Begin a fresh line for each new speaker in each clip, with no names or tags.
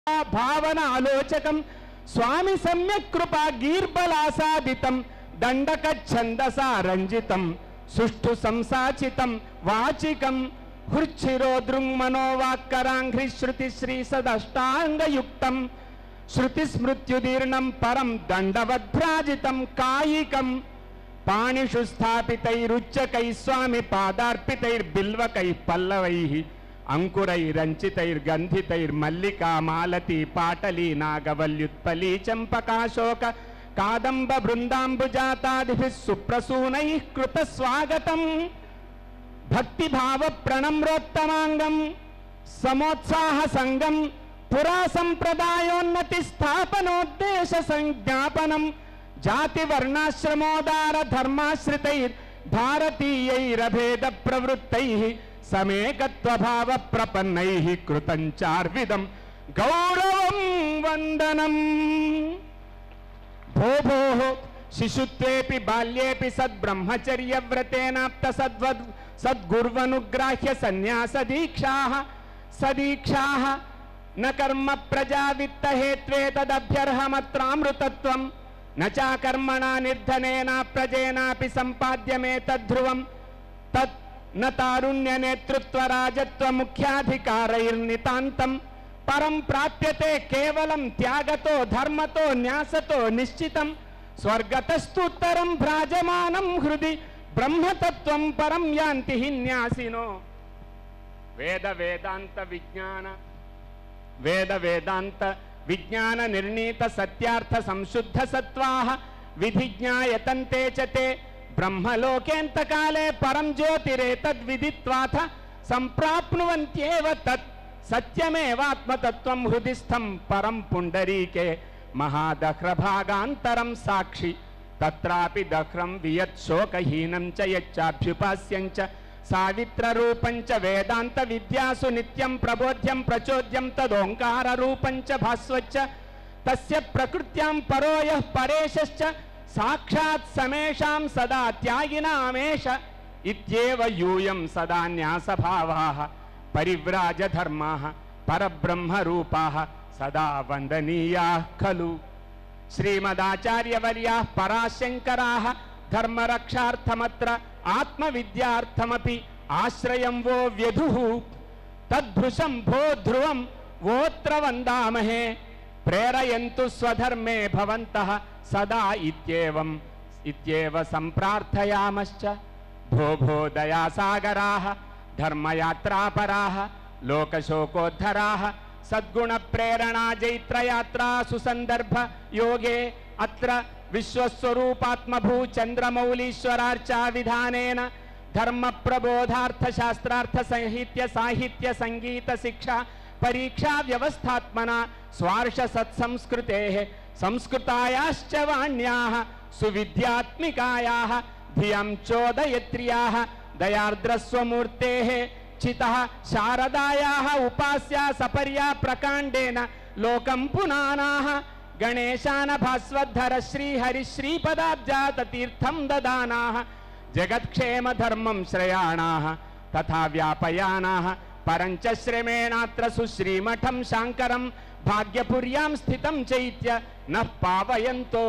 భావన ఆలోచకం స్వామి సమ్యక్ కృపా గీర్బలాసాదితం దండక ఛందసా రంజితం సుష్ఠు సంసాచితం వాచికం హృచ్చిరో దృంగ్మనోవాక్కరాంఘ్రి శృతి శ్రీ సదష్టాంగయుక్తం శృతి స్మృత్యుదీర్ణం పరం దండవద్భ్రాజితం కాయికం పాణిషు స్థాపితైరుచ్చకై స్వామి పాదార్పితైర్బిల్వకై పల్లవైః అంకురైరంచితైర్గంధితైర్మల్లికా మాలతీ పాటలీ నాగవల్యుత్పలీ చంపకాశోక కాదంబ బృందాంబుజాతాదిభిః సుప్రసూనైః కృత స్వాగతం భక్తిభావ ప్రణమ్రోత్తమాంగం సమోత్సాహ సంగం పురా సంప్రదాయోన్నతి స్థాపనోద్దేశ సంజ్ఞాపనం జాతి వర్ణాశ్రమోదార ధర్మాశ్రితైర్ భారతీయైరభేద ప్రవృత్తైః సಮೇకత్వభావ ప్రపన్నైః కృతం చార్విదం గౌరవం వందనం భోభోః శిశుత్వేపి బాల్యేపి సద్బ్రహ్మచర్యవ్రతేనాప్త సద్గుర్వనుగ్రాహ్య సన్యాసదీక్షాః సదీక్షాః న కర్మ ప్రజావిత్త హేత్వేతదభ్యర్హమత్రామృతత్వం న చాకర్మణా నిర్ధనేనా ప్రజేనాపి సంపాద్యమేతద్ధ్రువం తత్ న తారుణ్య నేతృత్వ రాజత్వ ముఖ్యాధికారైర్నితాంతం పరం ప్రాప్యతే కేవలం త్యాగతో ధర్మతో న్యాసతో నిశ్చితం స్వర్గతస్తుత్తరం భ్రాజమానం హృది బ్రహ్మతత్వం పరం యాంతి న్యాసినో వేద వేదాంత విజ్ఞాన నిర్ణీత సత్యార్థ సంశుద్ధ సత్వాః విధిజ్ఞాయతంతే చ తే బ్రహ్మలోకేంతకాలే పరం జ్యోతిరేతద్విదిత్వాథ సంప్రాప్నువంత్యేవ తత్ సత్యమేవాత్మతత్వం హృదిస్థం పరం పుండరీకే మహాదహ్రభాగాంతరం సాక్షి తత్రాపి దహ్రం వియత్ శోకహీనం చ యచ్చాభ్యుపాస్యం చ సావిత్రరూపం చ వేదాంత విద్యాసు నిత్యం ప్రబోధ్యం ప్రచోద్యం తదోంకార రూపం చ భాస్వచ్చ తస్య ప్రకృత్యాం పరో యః పరేశశ్చ సాక్షాత్ సమేషాం సదా త్యాగినామేష ఇత్యేవ యూయం సదా న్యాసభావాః పరివ్రాజధర్మాః పరబ్రహ్మరూపాః సదా వందనీయాః ఖలు శ్రీమదాచార్యవర్యాః పరాశంకరాः ధర్మరక్షార్థమత్ర ఆత్మవిద్యార్థమపి ఆశ్రయం వో వ్యధుః తద్భృశం భో ధ్రువం వోత్ర వందామహే ప్రేరయంతు స్వధర్మే భవంతః సదా ఇత్యేవ సంప్రార్థయామశ్చ భో భో దయాసాగరాः ధర్మయాత్రాపరాः లోకశోకోద్ధరాः సద్గుణ ప్రేరణా జైత్రయాత్రా సుసందర్భ యోగే అత్ర విశ్వస్వరూపాత్మభూ చంద్రమౌళీశ్వరార్చా విధానేన ధర్మ ప్రబోధార్థ శాస్త్రార్థ సాహిత్య సంగీత శిక్షా పరీక్షా వ్యవస్థాత్మన స్వార్ష సత్సంస్కృతేః సంస్కృతాయాశ్చ వాణ్యాః సువిద్యాత్మికాయాః ధియం చోదయత్ర్యాః దయార్ద్రస్వమూర్తేః చితః శారదాయాః ఉపాస్యా సపర్యా ప్రకాండేన లోకం పునానాః గణేశాన భాస్వద్ధర శ్రీహరిశ్రీపదాబ్జాత తీర్థం దదానాః జగత్క్షేమ ధర్మం శ్రయాణాః తథా వ్యాపయానాః పరంచ శ్రమేణాత్ర సుశ్రీమఠం శాంకరం భాగ్యపుర్యాం స్థితం చైత్య నః పావయంతో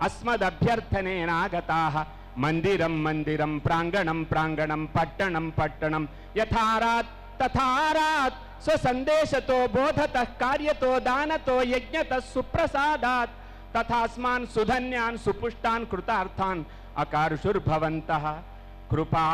అస్మదభ్యర్థనేనాగతాః మందిరం మందిరం ప్రాంగణం ప్రాంగణం పట్టణం పట్టణం యథారాత్ తథారాత్ స్వసందేశతో బోధతః కార్యతో దానతో యజ్ఞతః సుప్రసాదాత్ తథాస్మాన్ సుధన్యాన్ సుపుష్టాన్ కృతార్థాన్ అకార్షుర్భవంతః కృపా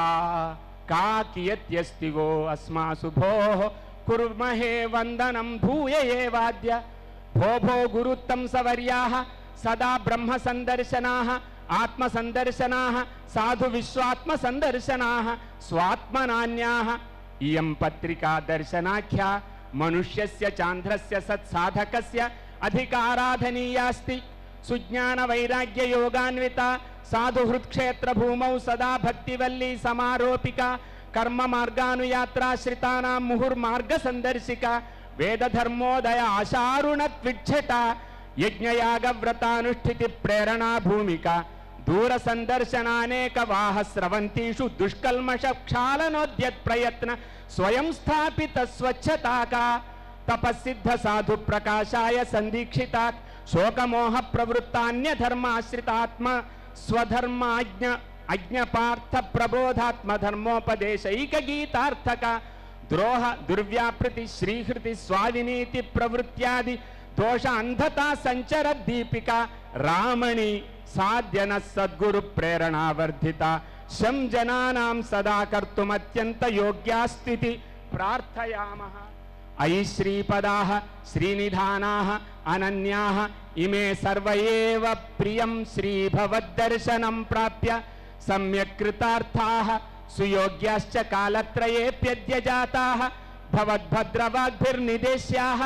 కాకియత్యస్తి వో అస్మాసు భోః కుర్మహే వందనం భూయ ఏవాద్య భో భో గురుత్తం సవర్యాః సదా బ్రహ్మ సందర్శనాః ఆత్మ సందర్శనాః సాధు విశ్వాత్మ సందర్శనాః స్వాత్మనాన్యాః ఇయం పత్రికా దర్శనాఖ్యా మనుష్యస్య చాంద్రస్య సత్సాధకస్య అధికారాధనీయాస్తి సుజ్ఞాన వైరాగ్య యోగాన్విత సాధు హృత్క్షేత్ర భూమౌ సదా భక్తివల్లీ సమారోపిక కర్మ మార్గానుయాత్రాశ్రితానాం ముహుర్మార్గ సందర్శిక వేద ధర్మోదయ ఆశారుణ త్విక్షట యజ్ఞయాగ వ్రతానుష్ఠితి ప్రేరణా భూమిక దూర సందర్శనానేక వాహ స్రవంతీషు దుష్కల్మష క్షాళనోద్యత్ ప్రయత్న స్వయం స్థాపిత స్వచ్ఛతాక तपस्सिद्ध साधु प्रकाशाय संदीक्षितात् शोकमोह प्रवृत्तान्य धर्माश्रितात्म स्वधर्माज्ञ अज्ञपार्थ प्रबोधात्म धर्मोपदेशैक गीतार्थक द्रोह दुर्व्यापृति श्रीहृति स्वादिनीति प्रवृत्त्यादि दोष अंधता संचर दीपिका रामणी साध्यन सद्गुरु प्रेरणा वर्धिता शं जनानां सदा कर्तुमत्यंत योग्यास्तिति प्रार्थयामः। अयि श्रीपदाः श्रीनिधानाः अनन्याः इमे सर्व एव प्रियं श्रीभवद्दर्शनं प्राप्य सम्यक् कृतार्थाः सुयोग्याश्च कालत्रयेऽप्यद्य जाताः भवद्भद्रवाग्भिर्निदेश्याः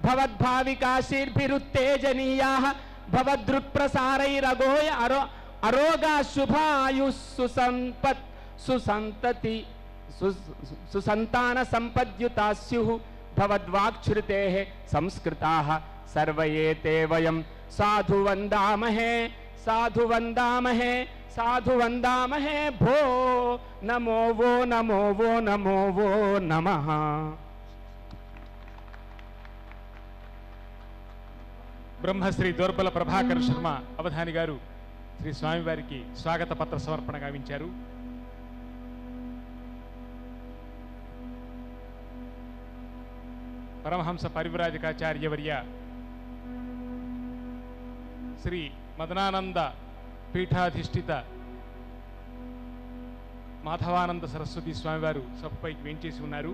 भवद्भाविकाशीर्भिरुत्तेजनीयाः भवद्रुक्प्रसारैरगोय अरोगा शुभायुः सुसंपत् सुसंतति सुसंतान संपद्युता स्युः भवद्वाक्श्रुतेः संस्कृताः सर्व एते वयं साधु वन्दामहे साधु वन्दामहे साधु वन्दामहे भो नमो वो नमो वो नमो वो नमः।
బ్రహ్మశ్రీ దోర్బల ప్రభాకర్ శర్మ అవధాని గారు శ్రీ స్వామివారికి స్వాగత పత్ర సమర్పణ గావించారు. పరమహంస పరివ్రాజకాచార్యవర్య శ్రీ మదనానంద పీఠాధిష్ఠిత మాధవానంద సరస్వతి స్వామివారు సభపైకి వేంచేసి ఉన్నారు.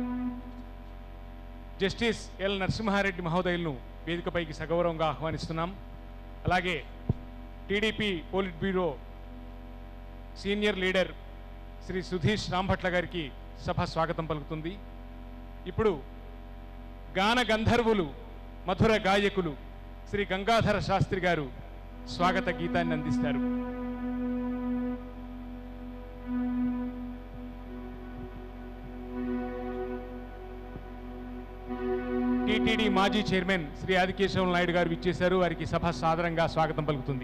జస్టిస్ ఎల్ నరసింహారెడ్డి మహోదయులను వేదికపైకి సగౌరవంగా ఆహ్వానిస్తున్నాం. అలాగే TDP politburo senior leader Shri Sudheesh Rambhatla గారికి సభ స్వాగతం పలుకుతుంది. ఇప్పుడు గాన గంధర్వులు మధుర గాయకులు శ్రీ గంగాధర శాస్త్రి గారు స్వాగత గీతాన్ని అందిస్తారు. టీటీడీ మాజీ చైర్మన్ శ్రీ ఆదికేశవ నాయుడు గారు విచ్చేశారు. వారికి సభ సాదరంగా స్వాగతం పలుకుతుంది.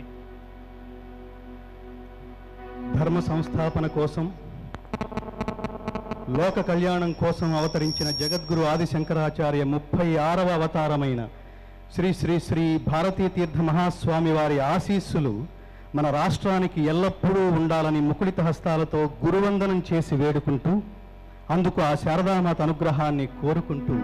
ధర్మ సంస్థాపన కోసం లోక కళ్యాణం కోసం అవతరించిన జగద్గురు ఆదిశంకరాచార్య 36వ అవతారమైన శ్రీ శ్రీ శ్రీ భారతీ తీర్థ మహాస్వామి వారి ఆశీస్సులు మన రాష్ట్రానికి ఎల్లప్పుడూ ఉండాలని ముకుళిత హస్తాలతో గురువందనం చేసి వేడుకుంటూ అందుకు ఆ శారదామాత అనుగ్రహాన్ని కోరుకుంటూ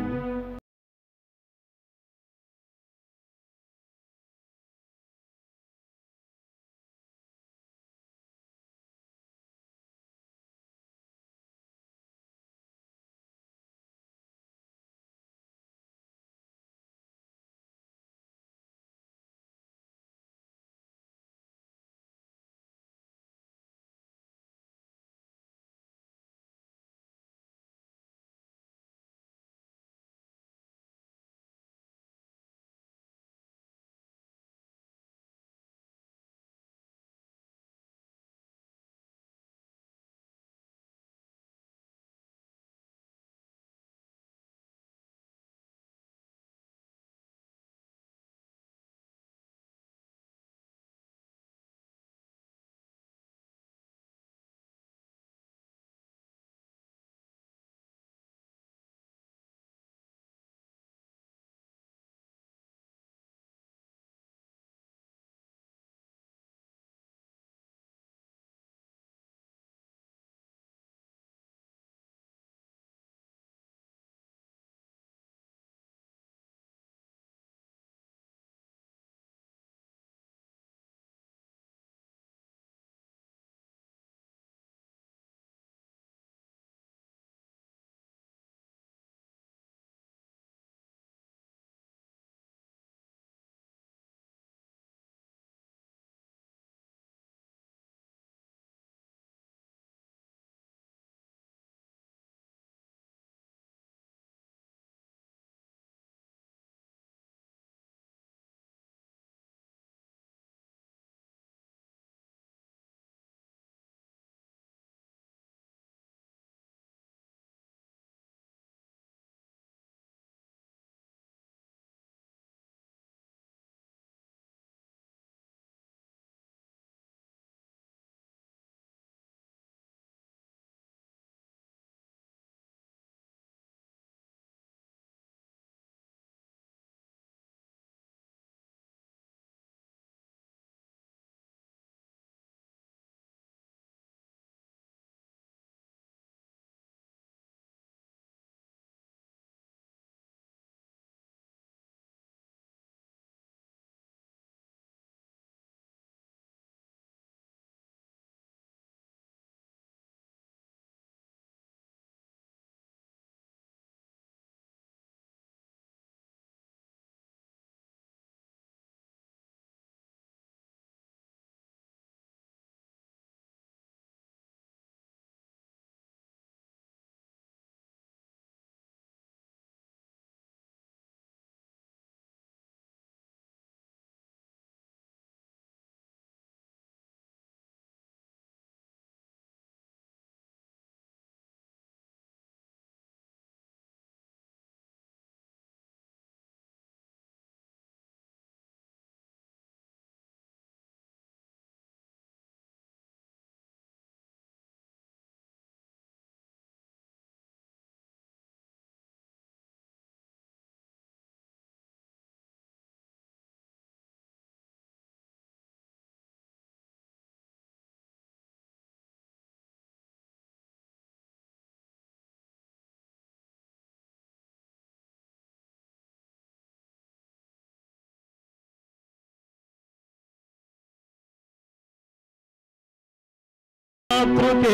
మాతృకే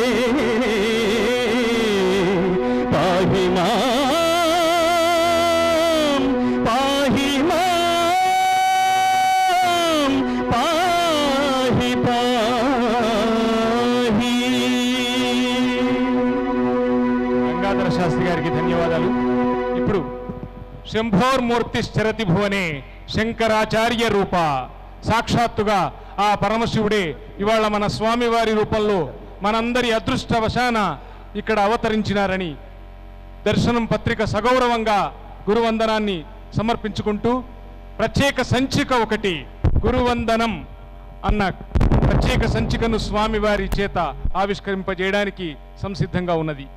పాహి మాం పాహి మాం పాహి పాహి.
గంగాధర శాస్త్రి గారికి ధన్యవాదాలు. ఇప్పుడు శంభోర్మూర్తి స్థిరతి భువనే శంకరాచార్య రూప, సాక్షాత్తుగా ఆ పరమశివుడే ఇవాళ మన స్వామివారి రూపంలో మనందరి అదృష్టవశాన ఇక్కడ అవతరించినారని దర్శనం పత్రిక సగౌరవంగా గురువందనాన్ని సమర్పించుకుంటూ ప్రత్యేక సంచిక ఒకటి గురువందనం అన్న ప్రత్యేక సంచికను స్వామివారి చేత ఆవిష్కరింపజేయడానికి సంసిద్ధంగా ఉన్నది.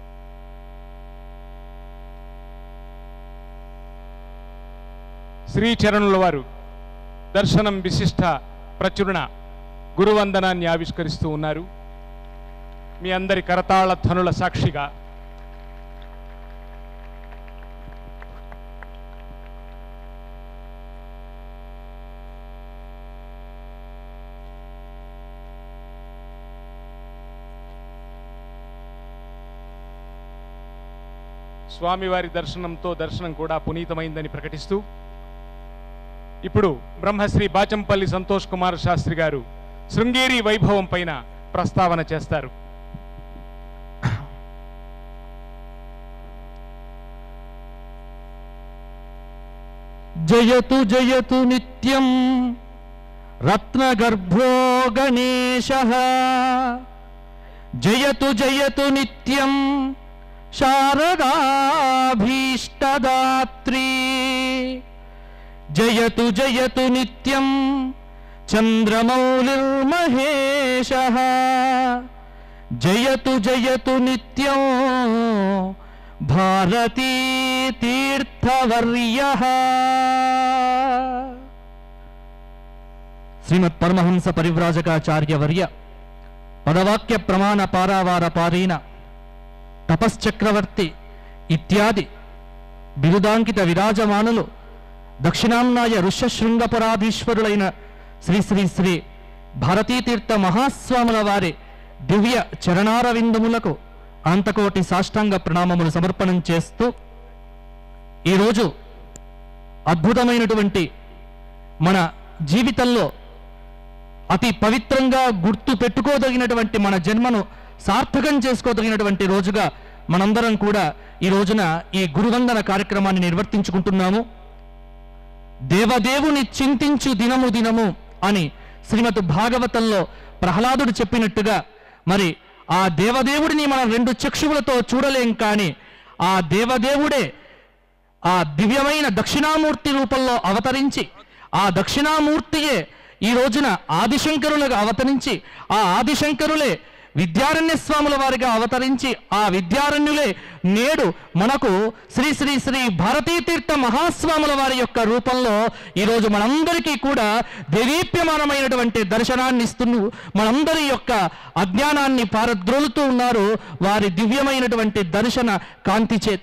శ్రీచరణుల వారు దర్శనం విశిష్ట ప్రచురణ గురువందనాన్ని ఆవిష్కరిస్తూ ఉన్నారు. మీ అందరి కరతాళ ధ్వనుల సాక్షిగా స్వామివారి దర్శనంతో దర్శనం కూడా పునీతమైందని ప్రకటిస్తూ ఇప్పుడు బ్రహ్మశ్రీ బాచంపల్లి సంతోష్ కుమార్ శాస్త్రి గారు శృంగేరి వైభవం పైన ప్రస్తావన చేస్తారు.
జయతు జయతు నిత్యం రత్నగర్భో గణేశః, జయతు జయతు నిత్యం శారదాభీష్టదాత్రీ, జయతు జయతు నిత్యం చంద్రమౌళిర్మహేశః, జయతు జయతు నిత్యం భారతీ తీర్థవర్యః. శ్రీమత్ పరమహంస పరివ్రాజకాచార్యవర్య పదవాక్య ప్రమాణ పారావార పారీణ తపశ్చక్రవర్తి ఇత్యాది బిరుదాంకిత విరాజమానులు దక్షిణాంనాయ ఋష్యశృంగపరాధీశ్వరులైన శ్రీ శ్రీ శ్రీ భారతీతీర్థ మహాస్వాముల వారి దివ్య చరణారవిందములకు అంతకోటి సాష్టాంగ ప్రణామములు సమర్పణం చేస్తూ ఈరోజు అద్భుతమైనటువంటి మన జీవితంలో అతి పవిత్రంగా గుర్తు పెట్టుకోదగినటువంటి మన జన్మను సార్థకం చేసుకోదగినటువంటి రోజుగా మనందరం కూడా ఈ రోజున ఈ గురువందన కార్యక్రమాన్ని నిర్వర్తించుకుంటున్నాము. దేవదేవుని చింతించు దినము దినము అని శ్రీమద్ భాగవతంలో ప్రహ్లాదుడు చెప్పినట్టుగా మరి ఆ దేవదేవుడిని మనం రెండు చక్షువులతో చూడలేం, కానీ ఆ దేవదేవుడే ఆ దివ్యమైన దక్షిణామూర్తి రూపంలో అవతరించి ఆ దక్షిణామూర్తియే ఈ రోజున ఆదిశంకరులుగా అవతరించి ఆ ఆదిశంకరులే విద్యారణ్య స్వాముల వారిగా అవతరించి ఆ విద్యారణ్యులే నేడు మనకు శ్రీ శ్రీ శ్రీ భారతీతీర్థ మహాస్వాముల వారి యొక్క రూపంలో ఈరోజు మనందరికీ కూడా దేదీప్యమానమైనటువంటి దర్శనాన్ని ఇస్తూ మనందరి యొక్క అజ్ఞానాన్ని పారద్రోలుతూ ఉన్నారు వారి దివ్యమైనటువంటి దర్శన కాంతి చేత.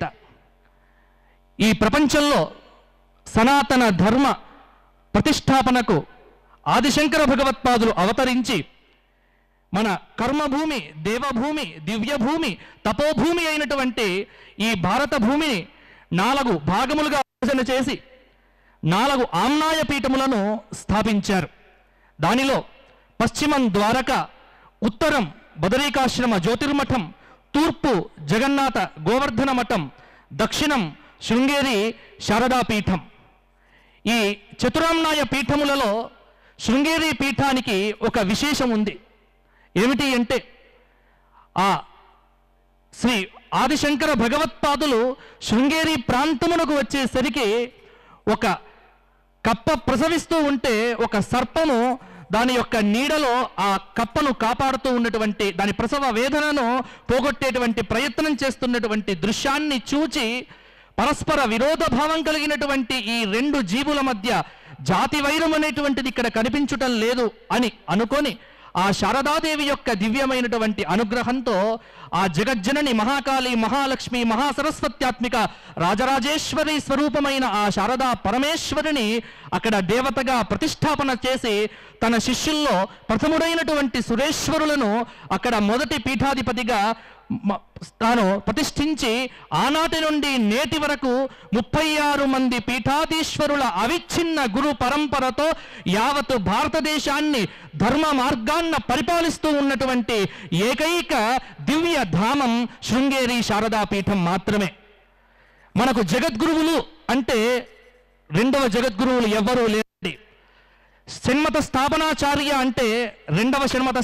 ఈ ప్రపంచంలో సనాతన ధర్మ ప్రతిష్టాపనకు ఆదిశంకర భగవత్పాదులు అవతరించి మన కర్మభూమి, దేవభూమి, దివ్యభూమి, తపోభూమి అయినటువంటి ఈ భారత భూమిని 4 భాగములుగా విభజన చేసి 4 ఆమ్నాయ పీఠములను స్థాపించారు. దానిలో పశ్చిమం ద్వారక, ఉత్తరం బదరీకాశ్రమ జ్యోతిర్మఠం, తూర్పు జగన్నాథ గోవర్ధన మఠం, దక్షిణం శృంగేరి శారదాపీఠం. ఈ చతురామ్నాయ పీఠములలో శృంగేరి పీఠానికి ఒక విశేషం ఉంది. ఏమిటి అంటే ఆ శ్రీ ఆదిశంకర భగవత్పాదులు శృంగేరి ప్రాంతమునకు వచ్చేసరికి ఒక కప్ప ప్రసవిస్తూ ఉంటే ఒక సర్పము దాని యొక్క నీడలో ఆ కప్పను కాపాడుతూ ఉన్నటువంటి దాని ప్రసవ వేదనను పోగొట్టేటువంటి ప్రయత్నం చేస్తున్నటువంటి దృశ్యాన్ని చూచి పరస్పర విరోధ భావం కలిగినటువంటి ఈ 2 జీవుల మధ్య జాతి వైరం అనేటువంటిది ఇక్కడ కనిపించటం లేదు అని అనుకొని
ఆ శారదాదేవి యొక్క దివ్యమైనటువంటి అనుగ్రహంతో ఆ జగజ్జనని మహాకాళి, మహాలక్ష్మి, మహాసరస్వత్యాత్మిక రాజరాజేశ్వరి స్వరూపమైన ఆ శారదా పరమేశ్వరిని అక్కడ దేవతగా ప్రతిష్టాపన చేసి తన శిష్యుల్లో ప్రథముడైనటువంటి సురేశ్వరులను అక్కడ మొదటి పీఠాధిపతిగా తాను ప్రతిష్ఠించి ఆనాటి నుండి నేటి వరకు 36 మంది పీఠాధీశ్వరుల అవిచ్ఛిన్న గురు పరంపరతో యావత్ భారతదేశాన్ని ధర్మ మార్గాన్న పరిపాలిస్తూ ఉన్నటువంటి ఏకైక దివ్య ధామం శృంగేరి శారదా పీఠం మాత్రమే. మనకు జగద్గురువులు అంటే రెండవ జగద్గురువులు ఎవ్వరూ లేరండి. షణ్మత స్థాపనాచార్య అంటే రెండవ షణ్మత